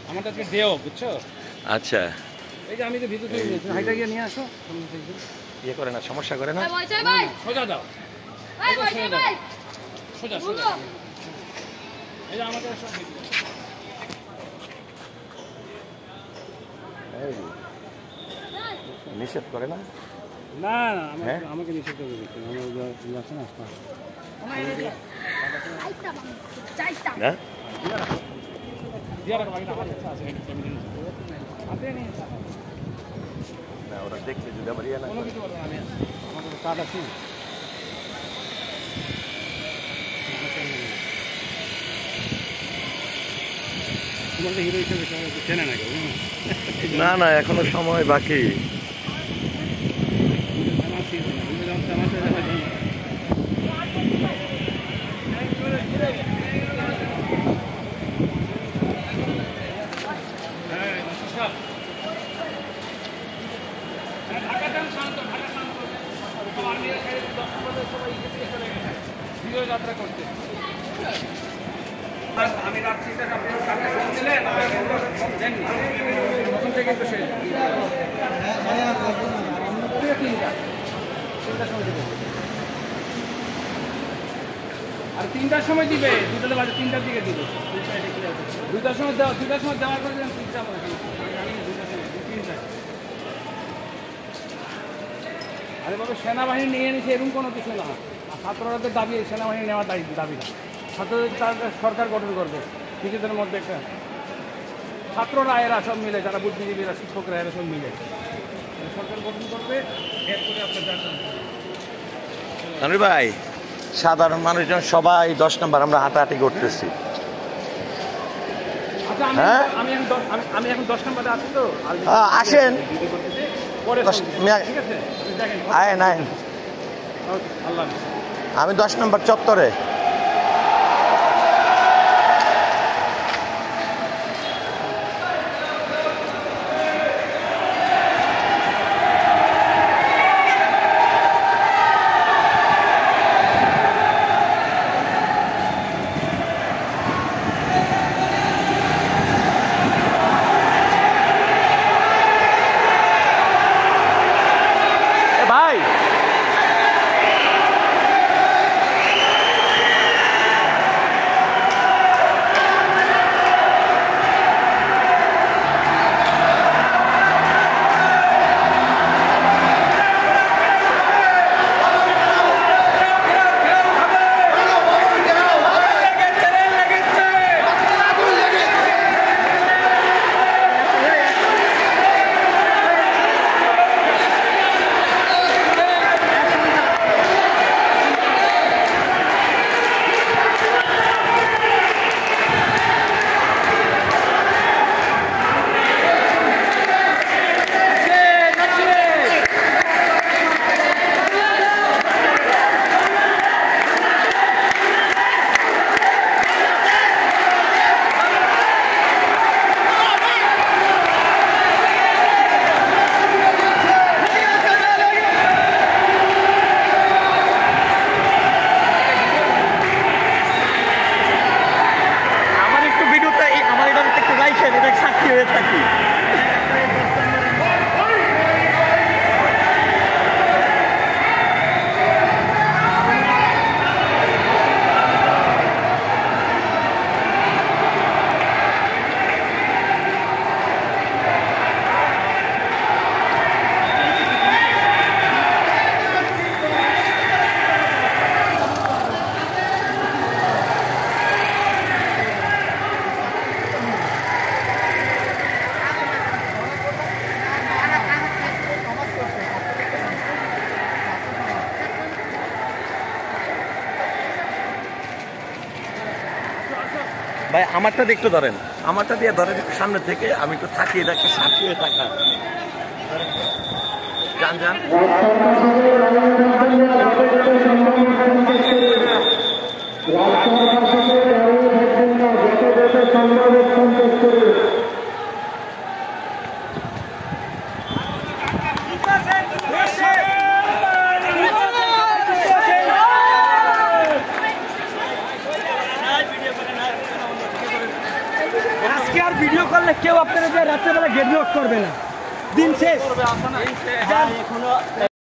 আমারটা আজকে day of, বুঝছো? আচ্ছা, এই যে আমি তো ভিতর থেকে নিয়েছি, হাইটা গিয়ে নিয়ে আসো। ইয়ে করে না, সমস্যা করে না। সোজা দাও, সোজা সোজা। এই যে আমাদের সব নিষেধ করে না? না না, আমাকে নিষেধ করে দিচ্ছে। আছে না না, ওরা দেখলে যদি আবার ইয়ে না কোনো কিছু বলবো না, আমি আমাদের কার্ড আছে। তোমাকে হিরো হিসেবে চেনে না কেউ? না না, এখনো সময় বাকি। যাত্রা করতে আমি রাত্রিটা কিন্তু শেষ আর 3টার সময় দিবে, 2টা বাজে 3টার দিকে দিবে। 2টার সময় দেওয়া, 2টার সময় দেওয়ার পরে 3টা মনে হয়। আরে বাবা, সেনাবাহিনী নিয়ে নিছে এরকম কোনো কিছু না। ছাত্ররা তো দাবি সেনাবাহিনী নেওয়ার দাবি না। ছাত্রদের সরকার গঠন করবে নিজেদের মধ্যে একটা। ছাত্ররা এরা সব মিলে, যারা বুদ্ধিজীবীরা, শিক্ষকরা, এরা সব মিলে সরকার গঠন করবে। এরপরে আপনার তানভীর ভাই, সাধারণ মানুষজন সবাই 10 নম্বর আমরা হাঁটাহাঁটি করতেছি। আচ্ছা, আমি এখন 10 নম্বরে আছি তো। আসেন, ঠিক আছে, আয়েন আয়েন। আল্লাহ। আমি 10 নম্বর চত্বরে। ভাই, সাক্ষী হয়ে থাকি। ভাই, আমারটা দিয়ে একটু ধরেন, আমারটা দিয়ে ধরেন একটু সামনে থেকে, আমি একটু থাকি, এটা একটা সাক্ষী হয়ে থাকা। যান যান। আজকে আর ভিডিও ভিডিও করলে কেউ আপনারা যে রাত্রেবেলা গেট লক করবে না। দিন শেষ। এখনো